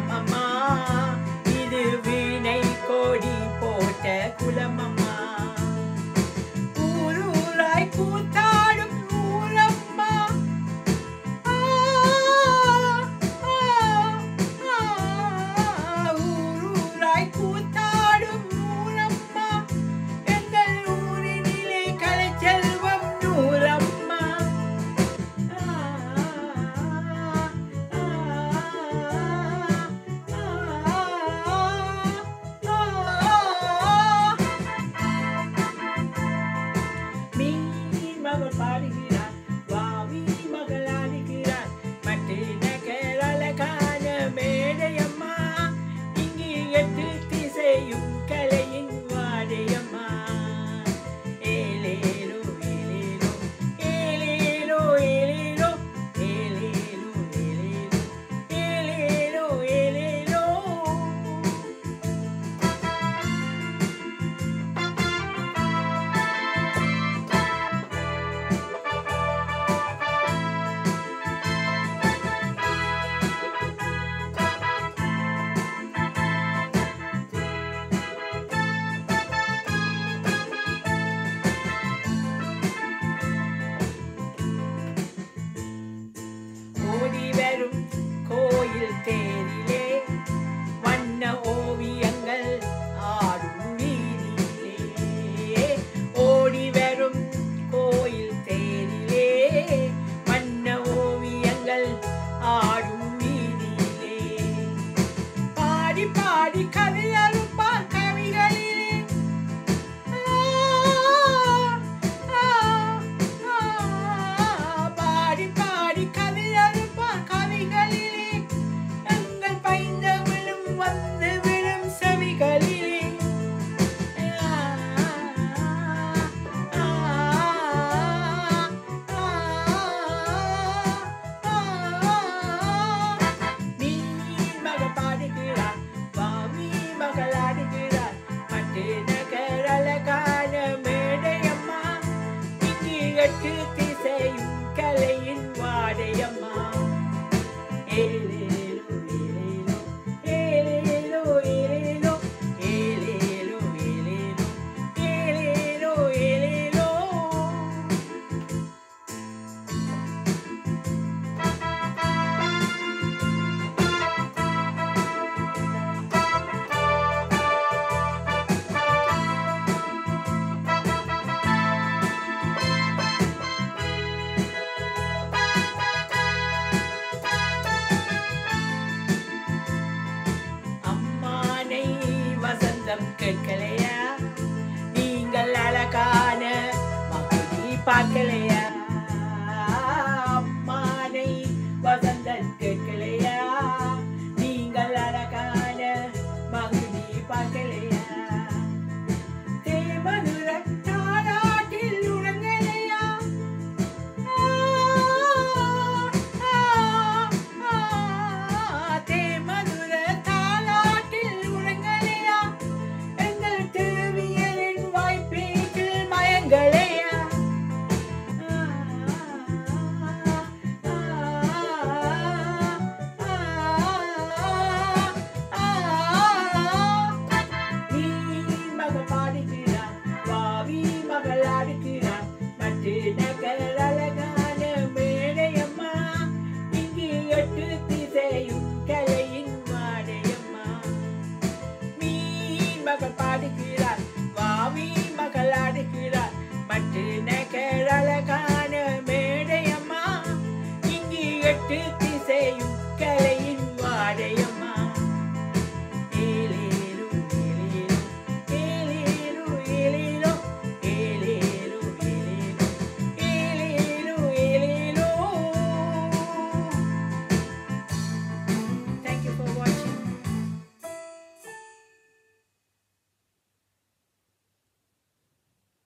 அம்மா இது வீணை கோடி போட்ட குலமம்மா ஊரூராய் கூத்தாடும் ஊரம்மா ஊரூராய் கூத்தாடும் ஊரம்மா எங்கள் ஊரினிலே கலைச்செல்வம் நூறம்மா மகள் பாடுகிறார் வாவி மகள் ஆடுகிறார் மற்ற நகர் அழகான மேடையம்மா இங்கு எட்டு திசையும் கலையின் வாடையம்மா ஏலேலோ ஏலேலோ ஏலேலோ ஏலேலோ ஏலேலோ ஏலேலோ ஏலேலோ ஏலேலோ ஓடி வரும் கோயில் தேரிலே வண்ண ஓவியங்கள் ஆடும் வீதியிலே ஓடி வரும் கோயில் தேரிலே வண்ண ஓவியங்கள் ஆடும் வீதியிலே பாடி பாடி கவியறுப்பார் கவிகளிலே பாடி பாடி கவியறுப்பார் கவிகளிலே எங்கள் பைந்தமிழும் வந்து விழும் செவிகளிலே மீன் மகள் பாடுகிறார் வாமி மகள் ஆடுகிறார் மற்ற நகர் அழகான மேடையம்மா இங்கு எட்டு